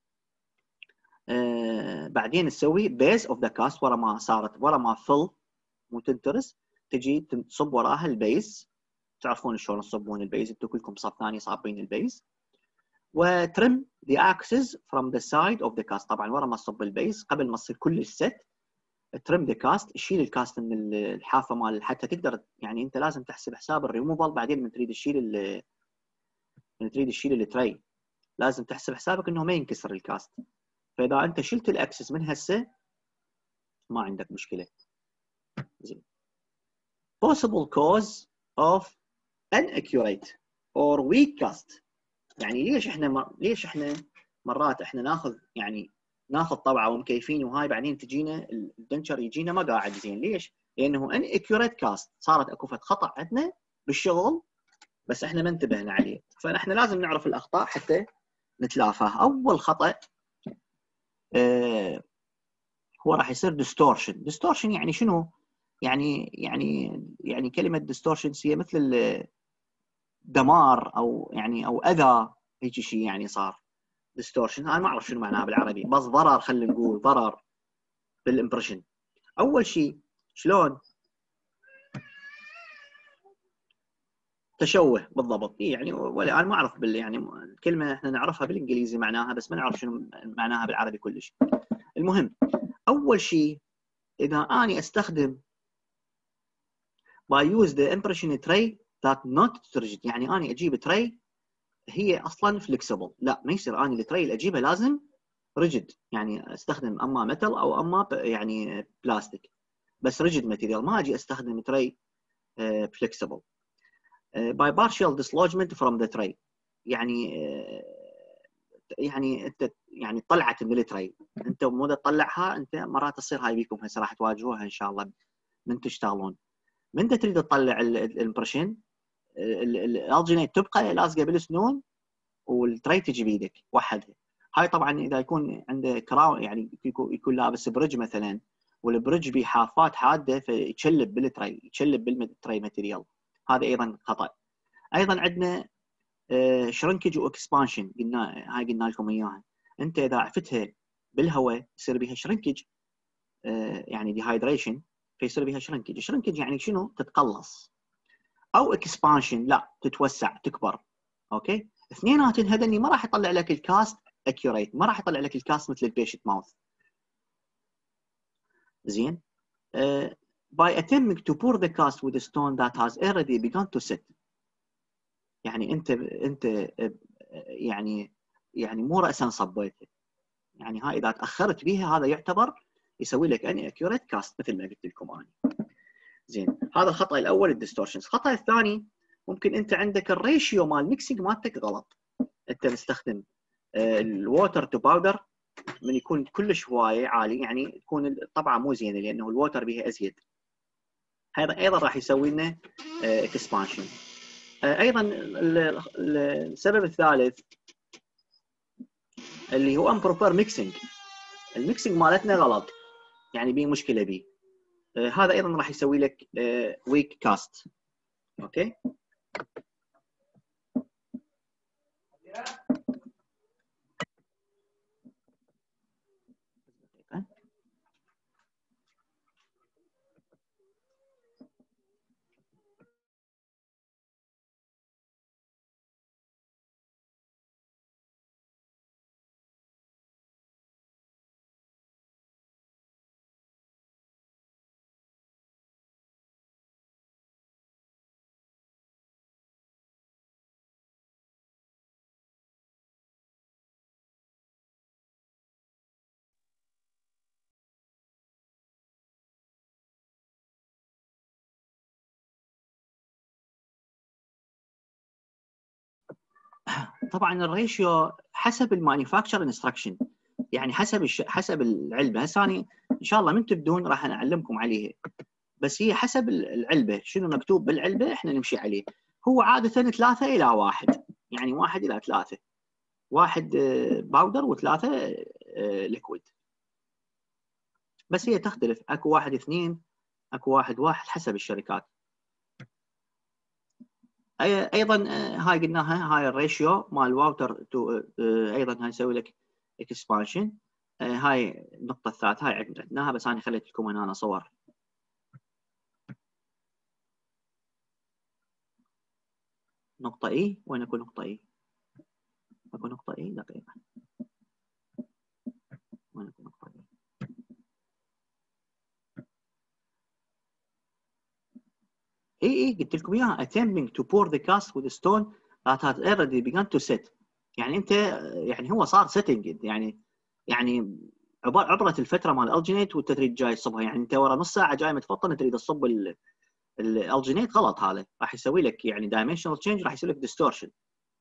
بعدين تسوي بيز اوف ذا كاست، ورا ما صارت ورا ما فل مو تنترس، تجي تصب وراها البيز. تعرفون شلون تصبون البيز، انتم كلكم صاب ثاني صابين البيز. وترم ذا اكسس فروم ذا سايد اوف ذا كاست. طبعا ورا ما تصب البيز قبل ما تصير كل الست، ترم ذا كاست، شيل الكاست من الحافه مال حتى تقدر يعني. انت لازم تحسب حساب الريموفال بعدين من تريد تشيل التري، لازم تحسب حسابك انه ما ينكسر الكاست. فاذا انت شلت الاكسس من هسه ما عندك مشكله. زين. possible cause of inaccurate or weak cast. يعني ليش احنا مرات احنا ناخذ طبعه ومكيفين وهاي، بعدين تجينا الدنشر يجينا ما قاعد زين. ليش؟ لانه inaccurate cast، صارت اكو خطا عندنا بالشغل بس احنا ما انتبهنا عليه. فاحنا لازم نعرف الاخطاء حتى نتلافاها. اول خطا هو راح يصير ديستورشن. ديستورشن يعني شنو؟ يعني كلمه ديستورشن هي مثل دمار او اذى، هيك شيء يعني صار ديستورشن. انا ما اعرف شنو معناها بالعربي، بس ضرر، خلينا نقول ضرر بالامبريشن. اول شيء شلون؟ تشوه بالضبط يعني، ولا انا ما اعرف يعني الكلمه احنا نعرفها بالانجليزي معناها، بس ما نعرف شنو معناها بالعربي كلش. المهم اول شيء اذا اني استخدم by use the impression tray that not rigid، يعني اني اجيب تري هي اصلا فليكسبل، لا ما يصير اني التري اللي اجيبها لازم ريجد، يعني استخدم اما ميتال او اما يعني بلاستيك، بس ريجد ماتيريال. ما اجي استخدم تري فليكسبل. by partial dislodgement from the tray، يعني انت يعني طلعت من التري، انت مو تطلعها، انت مرات تصير هاي بيكم هسه راح تواجهوها ان شاء الله من تشتغلون. من انت تريد تطلع الامبريشن، الالجينيت تبقى لازقه بالسنون والتري تجي بيدك وحدها. هاي طبعا اذا يكون عنده كراون، يعني يكون لابس برج مثلا والبرج به حافات حاده فيتشلب بالتري، يتشلب بالتري ماتيريال، هذا ايضا خطا. ايضا عندنا شرنكج واكسبانشن، قلنا لكم اياها. انت اذا عفتها بالهواء يصير بها شرنكج، يعني ديهايدريشن، فيصير بها شرنكج. شرنكج يعني شنو؟ تتقلص. او اكسبانشن لا تتوسع تكبر. اوكي، اثنيناتهم هذني ما راح يطلع لك الكاست اكيوريت، ما راح يطلع لك الكاست مثل البيشت ماوث. زين. by attempting to pour the cast with a stone that has already begun to set، يعني انت يعني مو راسا صبيته، يعني هاي اذا تاخرت بها هذا يعتبر يسوي لك اني اكيوريت كاست مثل ما قلت لكم انا. زين. هذا الخطا الاول الديستورشنز. الخطا الثاني ممكن انت عندك الريشيو مال ميكسينج مالتك غلط. انت مستخدم الووتر تو باودر من يكون كلش هوايه عالي، يعني تكون الطبعه مو زينه لانه الووتر بها ازيد، هذا ايضا راح يسوي لنا اكسبانشن. ايضا السبب الثالث اللي هو امبروبر ميكسينج، الميكسينج مالتنا غلط، يعني بيه مشكله بيه. هذا ايضا راح يسوي لك ويك كاست. اوكي. طبعا الريشيو حسب المانيفاكتشر انستراكشن، يعني حسب العلبه. هسه انا ان شاء الله من تبدون راح نعلمكم عليه، بس هي حسب العلبه، شنو مكتوب بالعلبه احنا نمشي عليه. هو عاده 3 إلى 1، يعني 1 إلى 3، 1 باودر و3 ليكويد. بس هي تختلف، اكو 1 2، اكو 1 1 حسب الشركات. ايضا هاي قلناها، هاي الريشيو مال واوتر تو، ايضا هاي نسوي لك اكسبانشن. هاي النقطه الثالثه هاي عندناها، بس انا خليت لكم هنا صور. نقطه اي، وين اكو نقطه اي؟ اكو نقطه اي، دقيقه، وين اكو نقطه اي؟ اي قلت لكم اياها. attempting to pour the cast with a stone that had already begun to set. يعني انت يعني هو صار setting، يعني عبرت الفتره مال الالجينيت وانت تريد جاي تصبها. يعني انت ورا نص ساعه جاي متفطن تريد تصب الالجينيت، غلط. هذا راح يسوي لك يعني دايمنشنال تشينج، راح يسوي لك ديستورشن.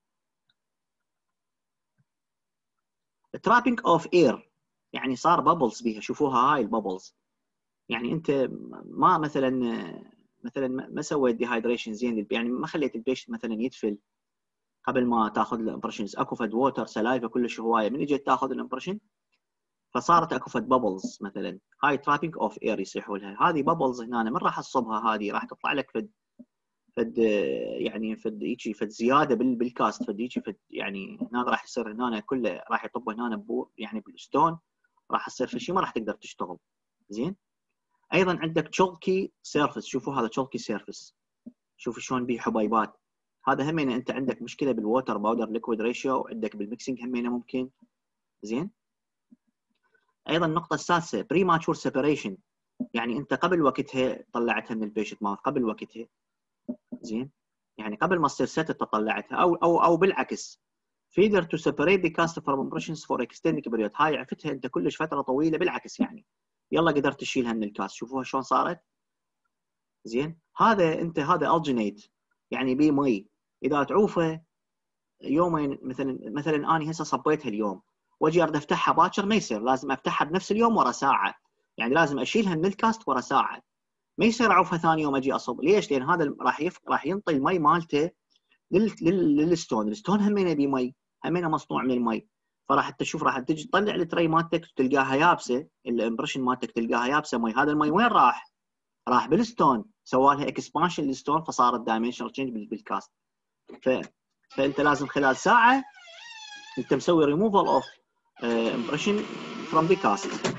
ترابينج اوف اير، يعني صار بابلز بيها. شوفوها هاي البابلز، يعني انت ما مثلا ما سويت ديهايدريشن زين، يعني ما خليت البيشنت مثلا يدفل قبل ما تاخذ الامبريشنز. اكو فد ووتر سلايفا كلش هوايه، من اجت تاخذ الامبريشن فصارت اكو فد بابلز مثلا. هاي ترابينج اوف اير يصيحوا لها. هذه بابلز هنا من راح تصبها، هذه راح تطلع لك فد يعني فد هيجي فد زياده بالكاست، فد هيجي فد يعني هنا راح يصير هنا كله راح يطب هنا يعني بالستون، راح يصير في شيء ما راح تقدر تشتغل زين. ايضا عندك تشولكي سيرفس، شوفوا هذا تشولكي سيرفس، شوفوا شلون بيه حبيبات. هذا همينه انت عندك مشكله بالووتر باودر ليكويد ريشيو، وعندك بالميكسينج همينه ممكن زين. ايضا النقطه السادسه بريماتشور سيبريشن، يعني انت قبل وقتها طلعتها من البيشنت ماوث، قبل وقتها زين، يعني قبل ما تصير ست طلعتها، او بالعكس. فيدر تو سيبريت ذا كاست فروم امبريشنز فور اكستندد بيريود، هاي عرفتها انت كلش فتره طويله بالعكس، يعني يلا قدرت تشيلها من الكاست. شوفوها شلون صارت زين. هذا انت هذا الجينيت يعني بيه مي، اذا تعوفه يومين مثلا انا هسه صبيتها اليوم واجي ارد افتحها باكر ما يصير، لازم افتحها بنفس اليوم ورا ساعه، يعني لازم اشيلها من الكاست ورا ساعه، ما يصير اعوفها ثاني يوم اجي اصب. ليش؟ لان هذا راح ينطي المي مالته للستون. الستون همينه بيه مي، همينه مصنوع من المي، فراح تشوف راح تجي تطلع التري مالتك تلقاها يابسه، الامبريشن مالتك تلقاها يابسه مي. هذا المي وين راح؟ راح بالستون، سوى لها اكسبانشن للستون فصارت دايمنشنال تشينج بالكاست. فانت لازم خلال ساعه انت مسوي ريموفال اوف امبريشن فروم ذا كاست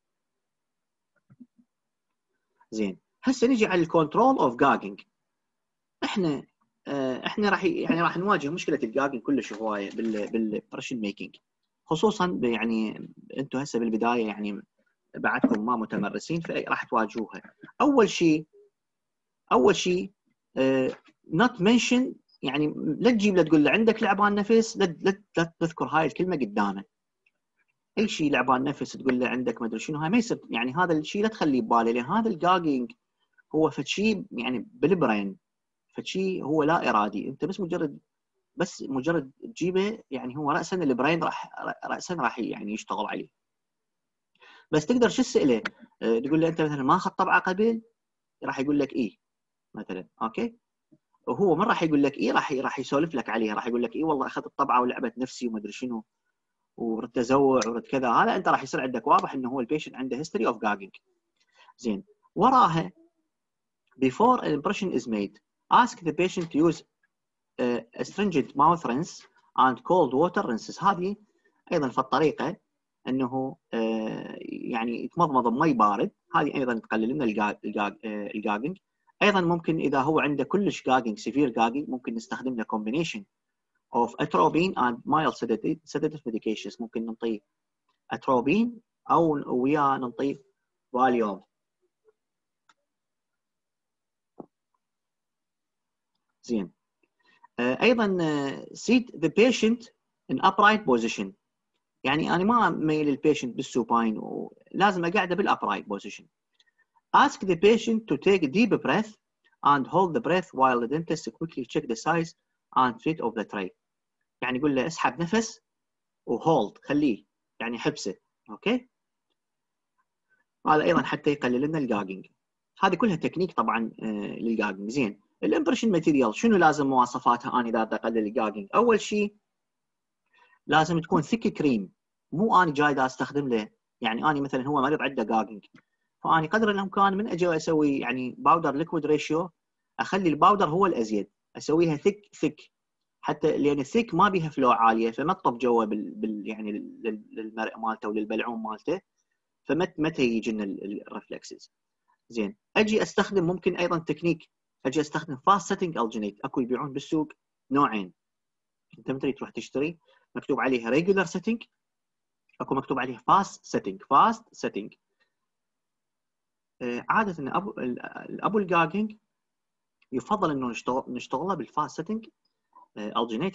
زين. هسه نجي على الكنترول اوف جاجنج. احنا راح نواجه مشكله الجاجنج كلش هوايه بالامبريشن ميكينج، خصوصا يعني انتم هسه بالبدايه يعني بعدكم ما متمرسين فراح تواجهوها. اول شيء not mention، يعني لا تجيب لا تقول له عندك لعبان نفس، لا تذكر هاي الكلمه قدامه. اي شيء لعبان نفس تقول له عندك ما ادري شنو، هاي ما يصير، يعني هذا الشيء لا تخليه بباله، لان هذا الجاجينج هو فد شيء يعني بالبرين، فد شيء هو لا ارادي، انت بس مجرد تجيبه، يعني هو راسا البرين راح يعني يشتغل عليه. بس تقدر شو تساله؟ تقول له انت مثلا ما اخذت طبعه قبل؟ راح يقول لك ايه مثلا، اوكي. وهو ما راح يقول لك ايه، راح يسولف لك عليها، راح يقول لك ايه والله اخذت طبعه ولعبت نفسي وما ادري شنو وردت ازوع ورد كذا. هذا انت راح يصير عندك واضح انه هو البيشنت عنده هيستوري اوف جاجينج زين. وراها before an impression is made ask the patient to use astringent mouth rinse and cold water rinses. هذه ايضا في الطريقه انه يعني يتمضمض بمي بارد، هذه ايضا تقلل لنا الجاجينج. ايضا ممكن اذا هو عنده كلش جاجينج سيفير جاجينج ممكن نستخدم له combination of atropine and mild sedative medications. ممكن نعطيه اتروبين او وياه نعطيه فاليوم زين. ايضا seat the patient in upright position، يعني انا ما ميل البيشنت بالسوباين ولازم اقعده بالupright position. ask the patient to take a deep breath and hold the breath while the dentist quickly check the size and fit of the tray. يعني قول له اسحب نفس وهولد، خليه يعني حبسه. اوكي، هذا ايضا حتى يقلل لنا الجاجنج. هذه كلها تكنيك طبعا للجاجنج. زين، الامبريشن ماتيريال شنو لازم مواصفاتها انا اذا اقلل الجاجنج؟ اول شيء لازم تكون ثيك كريم، مو انا جاي دا استخدم له، يعني انا مثلا هو مريض عنده جاجنج، فاني قدر الامكان من اجي اسوي يعني باودر ليكويد ريشيو، اخلي الباودر هو الازيد، اسويها ثيك حتى لان الثيك ما بيها فلو عاليه فما تطب جوا يعني للمرء مالته وللبلعوم مالته، فمتى يجي لنا الرفلكسز. زين، اجي استخدم ممكن ايضا تكنيك، اجي استخدم فاست سيتنج الجينيت. اكو يبيعون بالسوق نوعين، انت متى تروح تشتري مكتوب عليها ريجولار سيتنج، اكو مكتوب عليه فاست سيتنج. عاده الابو الجاجنج يفضل انه نشتغله بالفاست سيتنج الجينيت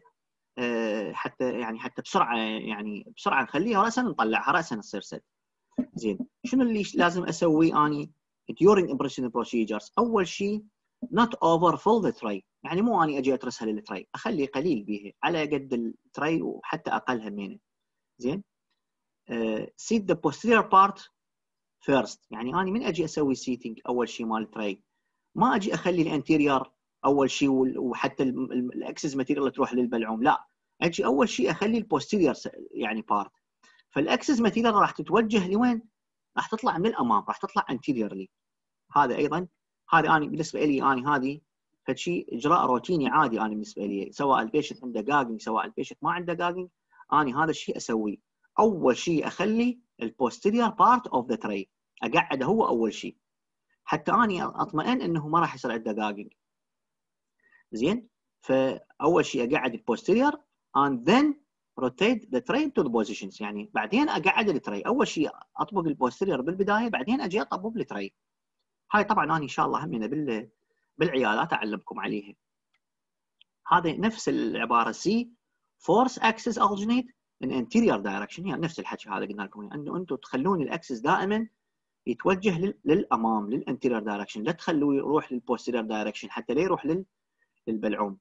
حتى بسرعه نخليها راسا نطلعها راسا تصير ست. زين، شنو اللي لازم اسويه اني during impression procedures؟ اول شيء not overfill the tray، يعني مو اني اجي اترسها للتري، اخلي قليل بيها على قد التري وحتى اقل همينه. زين، seat the posterior part first، يعني اني من اجي اسوي سيتنج اول شيء مال التري ما اجي اخلي الانتيريور اول شيء وحتى الاكسس ماتيريال تروح للبلعوم، لا، اجي اول شيء اخلي البوستيريور يعني بارت، فالاكسس ماتيريال راح تتوجه لوين؟ راح تطلع من الامام، راح تطلع انتيريورلي. هذا ايضا، هذا انا بالنسبه لي هذه فشيء اجراء روتيني عادي انا بالنسبه لي، سواء البيشنت عنده جاجنج سواء البيشنت ما عنده جاجنج، انا هذا الشيء اسويه. اول شيء اخلي البوستيريور بارت اوف ذا تري اقعده هو اول شيء، حتى اني اطمئن انه ما راح يصير عنده جاجنج. زين، فاول شيء اقعد البوستيريور and then rotate the tray to the positions، يعني بعدين اقعد التري، اول شيء اطبق البوستيريور بالبدايه بعدين اجي اطبق التري. هاي طبعا انا ان شاء الله همينه بالعيادات اعلمكم عليها. هذا نفس العباره سي فورس اكسس الجينيت ان انتيريور دايركشن، يعني نفس الحكي هذا قلنا لكم انه انتم تخلون الاكسس دائما يتوجه للامام للانتيريور دايركشن، لا تخلوه يروح للبوستيريور دايركشن حتى لا يروح للبلعوم.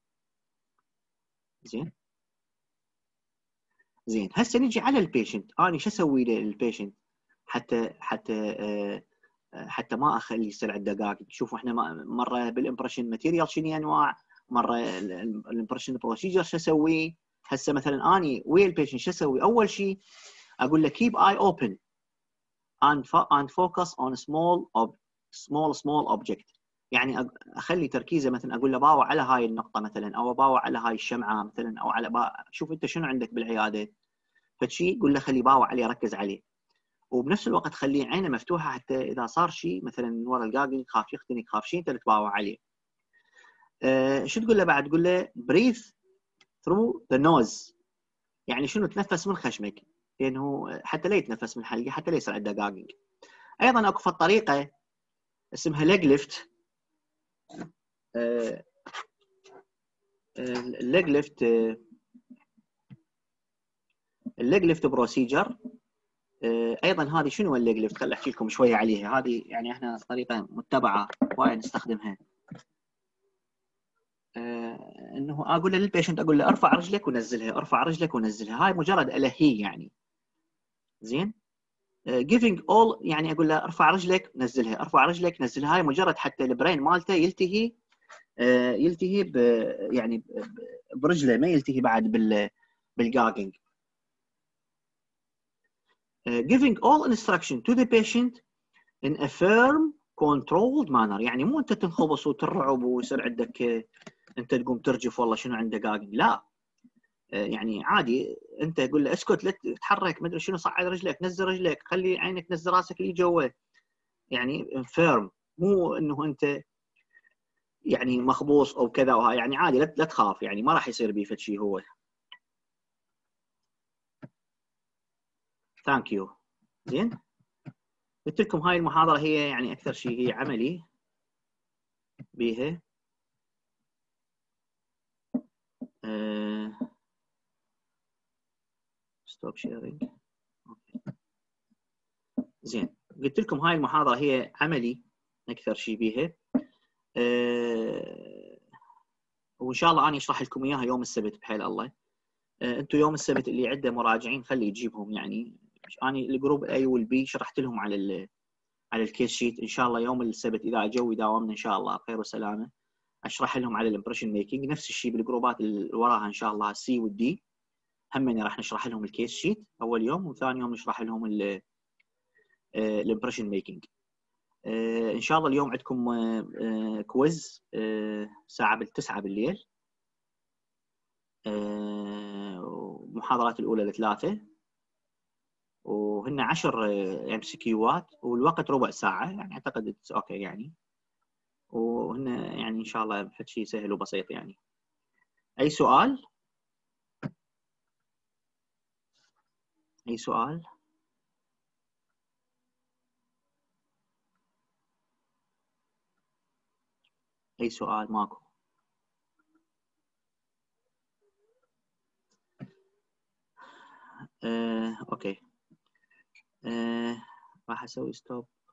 زين، هسه نجي على البيشنت، انا شو اسوي للبيشنت حتى ما اخلي يصير عنده جاجنج. شوفوا احنا مره بالامبريشن ماتيريال شنو انواع، مره الامبريشن بروسيجر شو اسوي. هسه مثلا اني ويا البيشنت شو اسوي؟ اول شيء اقول له keep eye open and focus on small object، يعني اخلي تركيزه مثلا اقول له باوع على هاي النقطه مثلا، او باوع على هاي الشمعه مثلا، او على شوف انت شنو عندك بالعياده، فشي قول له خليه باوع عليه ركز عليه، وبنفس الوقت خليه عينه مفتوحه حتى اذا صار شيء مثلا من ورا الجاجنج خاف يختنق خاف شيء انت تتباوع عليه. شو تقول له بعد؟ تقول له breathe through the nose، يعني شنو؟ تنفس من خشمك، لانه حتى لا يتنفس من حلقه حتى لا يصير عنده جاجنج. ايضا اكو طريقه اسمها ليج ليفت، الليج ليفت بروسيجر. ايضا هذه شنو الليج ليفت؟ خليني احكي لكم شويه عليها. هذه يعني احنا طريقه متبعه وايد نستخدمها. انه اقول للبيشنت، اقول له ارفع رجلك ونزلها، ارفع رجلك ونزلها، هاي مجرد الهي يعني. زين، giving all، يعني اقول له ارفع رجلك نزلها، ارفع رجلك نزلها، هاي مجرد حتى البرين مالته يلتهي يعني برجله، ما يلتهي بعد بالجاجنج. giving all instruction to the patient in a firm controlled manner، يعني مو انت تنخبص وترعب ويصير عندك انت تقوم ترجف والله شنو عنده جاجنج، لا، يعني عادي انت قول له اسكت لا تتحرك ما ادري شنو، صعد رجلك نزل رجلك خلي عينك نزل راسك لي جوا، يعني فيرم، مو انه انت يعني مخبوص او كذا وهاي، يعني عادي لا تخاف، يعني ما راح يصير بيه فد شيء هو. ثانك يو. زين، قلت لكم هاي المحاضره هي يعني اكثر شيء هي عملي بيها. ستوب شيرنج. زين، قلت لكم هاي المحاضره هي عملي اكثر شيء بيها، وان شاء الله انا اشرح لكم اياها يوم السبت بحيل الله. انتم يوم السبت اللي عنده مراجعين خليه يجيبهم يعني. انا الجروب الاي والبي شرحت لهم على الكيس شيت. ان شاء الله يوم السبت اذا جو يداومنا ان شاء الله خير وسلامه اشرح لهم على الامبريشن ميكينج. نفس الشيء بالجروبات اللي وراها ان شاء الله السي والدي هم راح نشرح لهم الكيس شيت اول يوم، وثاني يوم نشرح لهم الامبريشن ميكينج. ان شاء الله اليوم عندكم كويز الساعه 9 بالليل. المحاضرات الاولى ل3 وهن 10 ام سي كيوات والوقت ربع ساعه يعني اعتقد اوكي يعني. وهن يعني ان شاء الله شيء سهل وبسيط يعني. اي سؤال؟ اي سؤال؟ اي سؤال؟ ماكو. اوكي. راح اسوي ستوب.